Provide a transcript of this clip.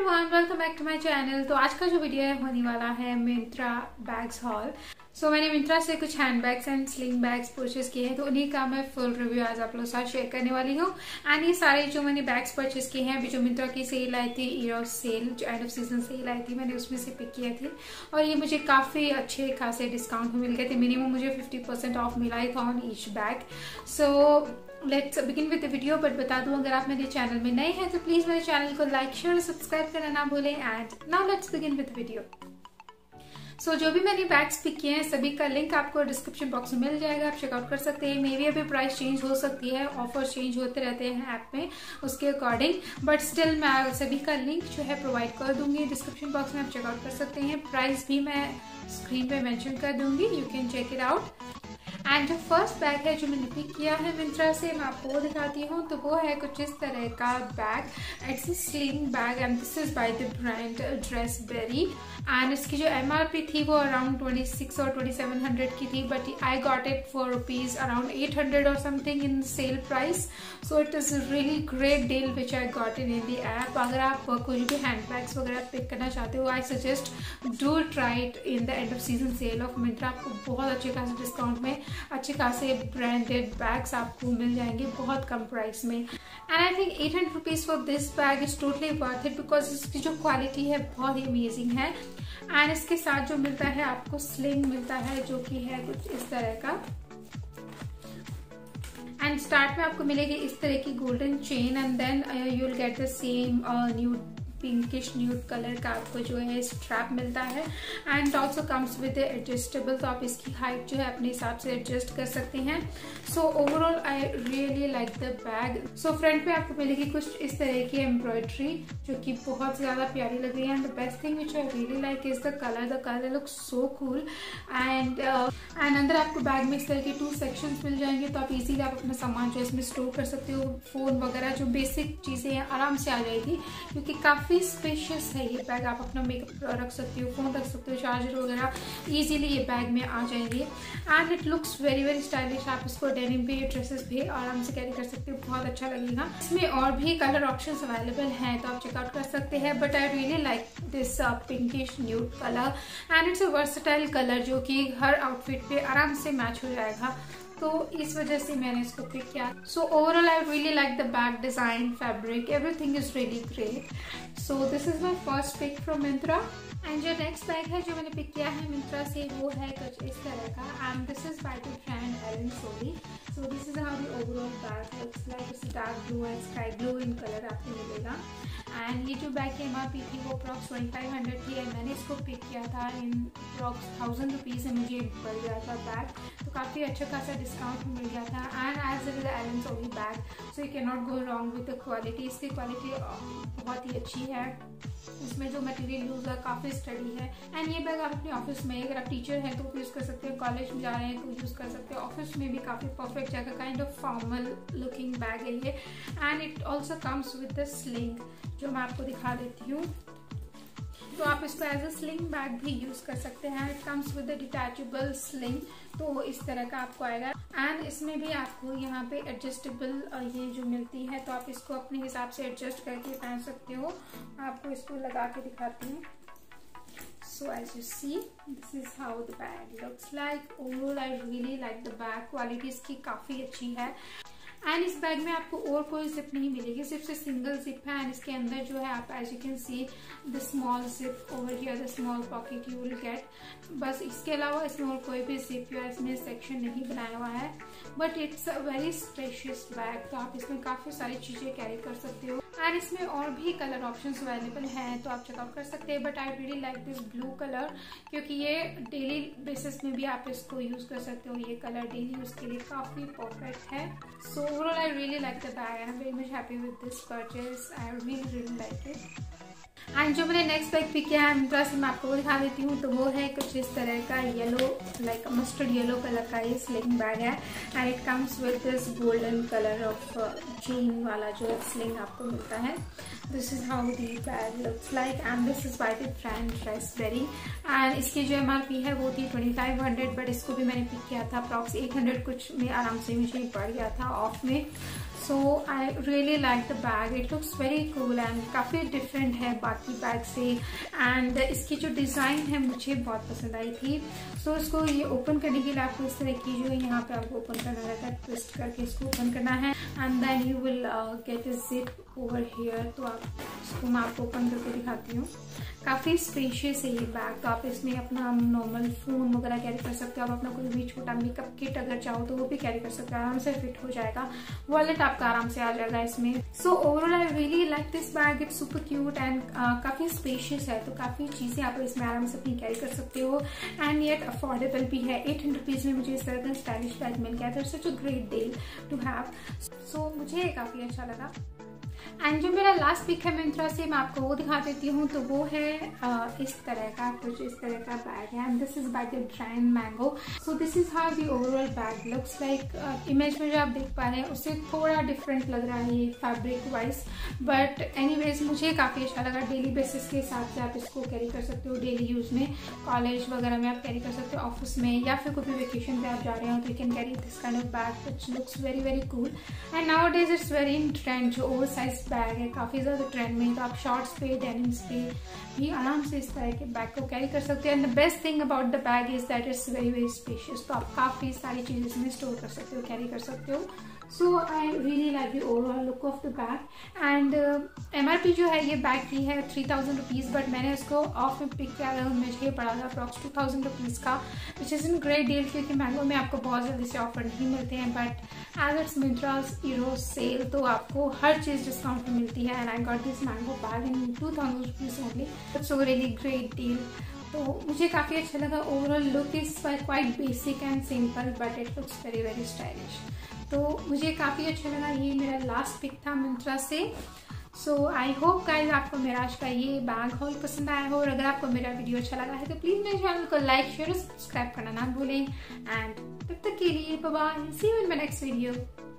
Everyone, welcome back to my channel. तो आज का जो वीडियो है होने वाला है मिंत्रा बैग्स हॉल। मैंने मिंत्रा से कुछ hand bags and sling bags purchase किए हैं, तो उन्हीं का मैं फुल रिव्यू आज आप लोगों के साथ शेयर करने वाली हूँ। एंड ये सारे जो मैंने बैग्स परचेज किए हैं, अभी जो मिंत्रा की सेल आई थी, ईयर सेल, जो एंड ऑफ सीजन सेल आई थी, मैंने उसमें से पिक किए थे और ये मुझे काफी अच्छे खासे डिस्काउंट में मिल गए थे। मिनिमम मुझे 50% ऑफ मिला ही था on each bag. Let's begin with the video. But बता दूं, अगर आप मेरे चैनल में नए हैं तो प्लीज मेरे चैनल को लाइक शेयर और सब्सक्राइब करना ना भूलें। And now let's begin with the video. जो भी मैंने बैग्स पिक किए हैं सभी का लिंक आपको डिस्क्रिप्शन बॉक्स में मिल जाएगा, आप चेकआउट कर सकते हैं। मे भी अभी प्राइस चेंज हो सकती है, ऑफर चेंज होते रहते हैं ऐप में, उसके अकॉर्डिंग, बट स्टिल मैं सभी का लिंक जो है प्रोवाइड कर दूंगी डिस्क्रिप्शन बॉक्स में, आप चेकआउट कर सकते हैं। प्राइस भी मैं स्क्रीन पे मेंशन कर दूंगी, you can check it out. And जो फर्स्ट बैग है जो मैंने पिक किया है मिंत्रा से, मैं आपको वो दिखाती हूँ। तो वो है कुछ इस तरह का bag, it's a sling bag and this is by the brand Dressberry. And इसकी जो MRP थी वो अराउंड 26 और 2700 की थी, but I got it for rupees around 800 और something in sale price. So it is really great deal which I got in the app. अगर आप कुछ भी हैंड बैग्स वगैरह पिक करना चाहते हो, I suggest do try it in the end of season sale of Myntra. आपको बहुत अच्छे खासे डिस्काउंट में अच्छे खासे ब्रांडेड बैग्स आपको मिल जाएंगे बहुत कम प्राइस में। And I think 800 rupees for this bag is totally worth it, because इसकी जो क्वालिटी है बहुत ही अमेजिंग है। एंड इसके साथ जो मिलता है आपको स्लिंग मिलता है, जो कि है कुछ इस तरह का। एंड स्टार्ट में आपको मिलेगी इस तरह की golden chain and then you will get the same nude pinkish nude colour का आपको जो है स्ट्रैप मिलता है। And also comes with adjustable, तो आप इसकी हाइट जो है अपने हिसाब से एडजस्ट कर सकते हैं। So overall I really like the bag. Front पे आपको मिलेगी कुछ इस तरह की एम्ब्रॉयडरी जो कि बहुत ज्यादा प्यारी लग रही है। And the best thing which I really like is the colour looks so cool. And अंदर आपको बैग में इस तरह के 2 सेक्शंस मिल जाएंगे, तो आप इजीली आप अपना सामान जो है इसमें स्टोर कर सकते हो। फोन वगैरह जो बेसिक चीजें हैं आराम से आ जाएगी, क्योंकि काफी स्पेशियस है ये बैग। आप अपना मेकअप रख सकते हो, फोन रख सकते हो, चार्जर वगैरह इजीली ये बैग में आ जाएंगे। And it looks very very stylish. आप इसको डेनिम पे, ड्रेसेस पे आराम से कैरी कर सकते हो, बहुत अच्छा लगेगा। इसमें और भी कलर ऑप्शंस अवेलेबल हैं, तो आप चेकआउट कर सकते हैं। But I really like this pinkish nude colour and it's a versatile colour जो कि हर आउटफिट पे आराम से मैच हो जाएगा, तो इस वजह से मैंने इसको पिक किया। So overall I really like the bag design, fabric, everything is really great. So this is my first pick from Myntra. And जो नेक्स्ट बैग है जो मैंने पिक किया है मिंत्रा से, वो है कुछ इस तरह का। And this is by the brand Allen Solly. So this is how the overall bag looks like. It's dark blue and sky blue in colour आपको मिलेगा। एंड ये जो बैग की MRP थी वो अप्रॉक्स 2500 थी, एंड मैंने इसको पिक किया था इन अप्रॉक्स 1000 रुपीज से मुझे पड़ गया था बैग, तो काफ़ी अच्छा खासा डिस्काउंट मिल गया था। And as it is Allen Solly bag, so you can not go wrong with the quality. इसकी क्वालिटी बहुत ही अच्छी है, इसमें जो मटेरियल यूज है काफ़ी स्टडी है। एंड ये बैग आप अपने ऑफिस में, अगर आप टीचर हैं तो यूज़ कर सकते हो, कॉलेज में जा रहे हैं तो यूज़ कर सकते हो, ऑफिस में भी काफ़ी परफेक्ट जगह, kind of formal looking bag है ये। And it also comes with the sling, जो मैं आपको दिखा देती हूँ। तो आप इसको एज अ स्लिंग बैग भी यूज कर सकते हैं। It comes with a detachable sling, तो इस तरह का आपको आएगा। एंड इसमें भी आपको यहाँ पे एडजस्टेबल ये जो मिलती है, तो आप इसको अपने हिसाब से एडजस्ट करके पहन सकते हो। आपको इसको लगा के दिखाती हूँ। So as you see, this is how the bag looks like. Overall, I really like the bag. Quality इसकी काफी अच्छी है। एंड इस बैग में आपको और कोई जिप नहीं मिलेगी, सिर्फ से सिंगल जिप है। एंड इसके अंदर जो है आप as you can see the small zip over here, the small pocket you will get. बस इसके अलावा इसमें और कोई भी जिप या इसमें सेक्शन नहीं बनाया हुआ है, but it's a very spacious bag, तो आप इसमें काफी सारी चीजें कैरी कर सकते हो। एंड इसमें और भी कलर ऑप्शंस अवेलेबल हैं, तो आप चेकआउट कर सकते हैं। But I really like this blue colour, क्योंकि ये डेली बेसिस में भी आप इसको यूज कर सकते हो। ये कलर डेली यूज के लिए काफी परफेक्ट है। So overall I really like the bag, I am very much happy with this purchase, I really like it. And जो मैंने नेक्स्ट बैग पिक किया है मिंत्रा से, मैं आपको वो दिखा देती हूँ। तो वो है कुछ इस तरह का yellow, like mustard yellow colour का ये स्लिंग बैग है। And it comes with this golden colour of chain वाला जो स्लिंग आपको मिलता है। This is how the bag looks like. And this is by the brand Dressberry. And इसकी जो MRP है वो थी 2500, बट इसको भी मैंने पिक किया था अप्रॉक्स 800 कुछ में, आराम से मुझे पड़ गया था ऑफ में। So I really like the bag, it looks very cool and काफ़ी डिफरेंट है बाकी बैग से। एंड इसकी जो डिज़ाइन है मुझे बहुत पसंद आई थी। सो इसको ये ओपन करने के लिए आपको इस तरह की जो यहाँ पे आपको ओपन करना रहता है, ट्विस्ट करके इसको ओपन करना है and then you will get a zip over here. तो आप इसको मैं आपको ओपन करके दिखाती हूँ। काफ़ी स्पेशियस है ये बैग, तो आप इसमें अपना नॉर्मल फ़ोन वगैरह कैरी कर सकते हो। आप अपना कोई भी छोटा मेकअप किट अगर चाहो तो वो भी कैरी कर सकते हो, आराम से फिट हो जाएगा। वॉलेट आपका आराम से आ जाएगा इसमें। So overall I really like this bag, it's super cute and काफ़ी स्पेशियस है, तो काफ़ी चीज़ें आप इसमें आराम से अपनी कैरी कर सकते हो एंड येट अफोर्डेबल भी है। 800 रुपीज़ में मुझे इस तरह का स्टाइलिश बैग मिल गया था। Such a great deal to have. So मुझे काफ़ी अच्छा लगा। एंड जो मेरा लास्ट पिक है मिंत्रा से, मैं आपको वो दिखा देती हूँ। तो वो है इस तरह का, कुछ इस तरह का बैग है and this is by the brand Mango. So this is how the overall bag looks like. Image में जो आप देख पा रहे हैं उससे थोड़ा डिफरेंट लग रहा है ये फैब्रिक वाइज, बट एनीवेज मुझे काफ़ी अच्छा लगा। डेली बेसिस के हिसाब से आप इसको कैरी कर सकते हो, डेली यूज़ में, कॉलेज वगैरह में आप कैरी कर सकते हो, ऑफिस में, या फिर कोई भी वेकेशन पे आप जा रहे हो तो you can carry this kind of bag which looks very very cool. And nowadays it's very in trend, जो ओवर साइज बैग है काफ़ी ज़्यादा ट्रेंड में, तो आप शॉर्ट्स पे, डेनिम्स पे भी आराम से इस तरह के बैग को कैरी कर सकते हैं। And the best thing about the bag is that it's very very spacious, तो आप काफ़ी सारी चीज़ें इसमें स्टोर कर सकते हो, कैरी कर सकते हो। So I really like the overall look of the bag. And MRP जो है ये बैग की है 3000 रुपीज़, बट मैंने इसको ऑफ में पिक किया था, मुझे पड़ा था अप्रॉक्स 2000 रुपीज़ का, which is in great deal, क्योंकि मैंगो में आपको बहुत जल्दी से ऑफर नहीं मिलते हैं। But as it's Myntra's EORS sale, तो आपको हर चीज़ डिस्काउंट में मिलती है। And I got this Mango bag in 2000 rupees only, it's a really great deal. तो मुझे काफ़ी अच्छा लगा। Overall look is quite basic and simple, but it looks very very stylish, तो मुझे काफ़ी अच्छा लगा। ये मेरा लास्ट पिक था मिंत्रा से। सो आई होप गाइस आपको मेरा आज का ये बैग हॉल पसंद आया हो, और अगर आपको मेरा वीडियो अच्छा लगा है तो प्लीज़ मेरे चैनल को लाइक, शेयर और सब्सक्राइब करना ना भूलें। एंड तब तक के लिए bye bye, see you in my next video.